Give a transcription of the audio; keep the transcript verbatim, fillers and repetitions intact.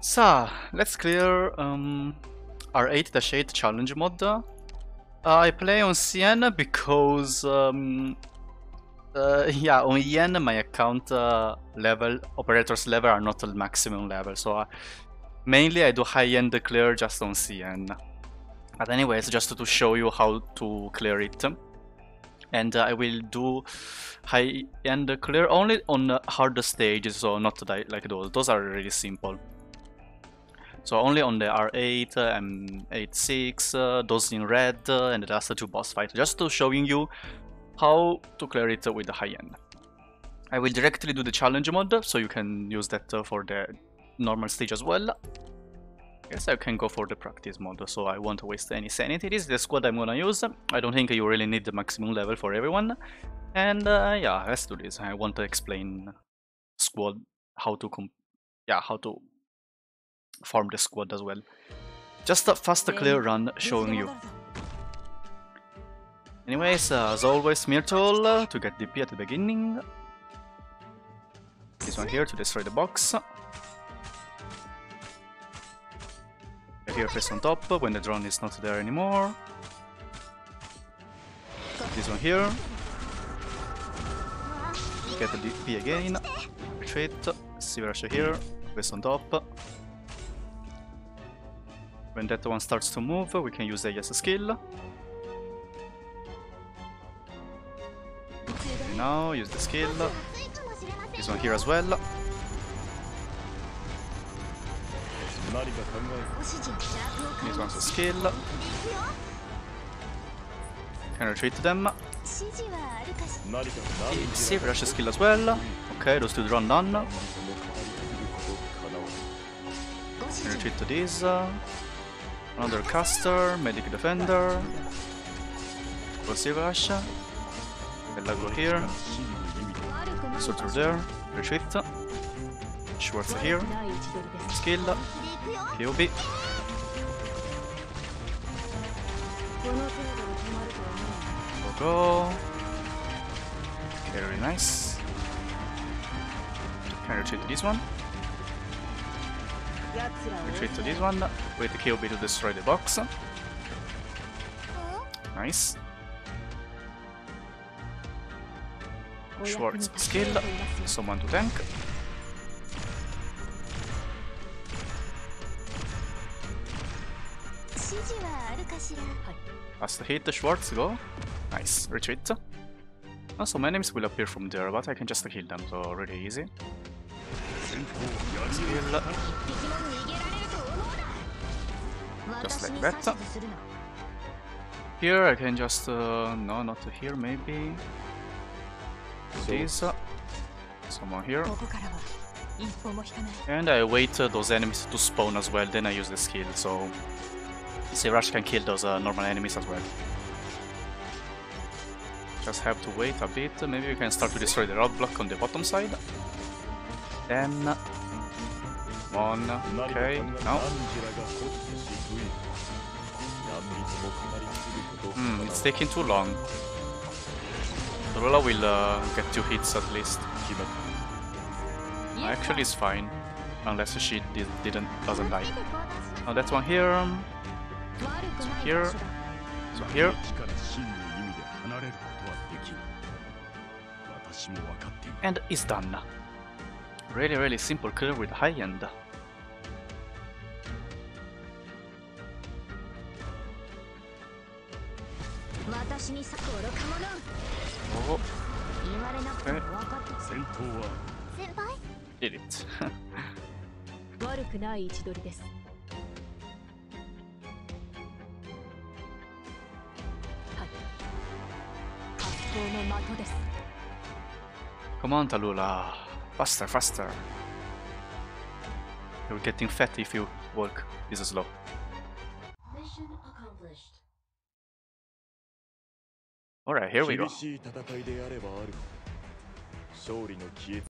So, let's clear um, R eight eight challenge mod. Uh, I play on C N because, um, uh, yeah, on E N my account uh, level, operators level are not at maximum level, so uh, mainly I do high-end clear just on C N. But anyways, just to show you how to clear it. And uh, I will do high-end clear only on uh, harder stages, so not like those. Those are really simple. So only on the R eight and eight six, uh, those in red, uh, and the last two boss fights, just to showing you how to clear it with the high end. I will directly do the challenge mode, so you can use that uh, for the normal stage as well. Yes, I can go for the practice mode, so I won't waste any sanity. This is the squad I'm gonna use. I don't think you really need the maximum level for everyone. And uh, yeah, let's do this. I want to explain squad, how to comp yeah, how to form the squad as well. Just a fast clear run showing you. Anyways, uh, as always, Myrtle uh, to get D P at the beginning. This one here to destroy the box. Here, press on top when the drone is not there anymore. This one here. Get the D P again. Retreat. Sivarash here. Press on top. When that one starts to move, we can use the A S skill. And now use the skill. This one here as well. This one's a skill. Can retreat them. Save rush skill as well. Okay, those two drone done. Can retreat to this. Another caster, medic defender. Go save rush. Bella go here. Sorter there. Retreat. Schwartz here. Skill. P O B. Go go. Very nice. Can retreat to this one. Retreat to this one. Wait the K O B to destroy the box. Nice. Schwartz skill. Someone to tank. Fast hit, Schwartz, go. Nice, retreat. Oh, some enemies will appear from there, but I can just kill them, so really easy. Skill. Just like that. Here I can just... Uh, no, not here, maybe. This. Someone here. And I wait uh, those enemies to spawn as well, then I use the skill, so... Sivarash can kill those uh, normal enemies as well. Just have to wait a bit, maybe we can start to destroy the roadblock on the bottom side. Then... One, okay, now. Hmm, it's taking too long. Torula will uh, get two hits at least. Actually it's fine, unless she did, didn't doesn't die. Now that one here, so here, so here. And it's done. Really, really simple clear with high end. Oh. Okay. Did it. Come on, Tallulah. Faster, faster. You're getting fat if you walk this slow. Mission accomplished. Alright, here we go.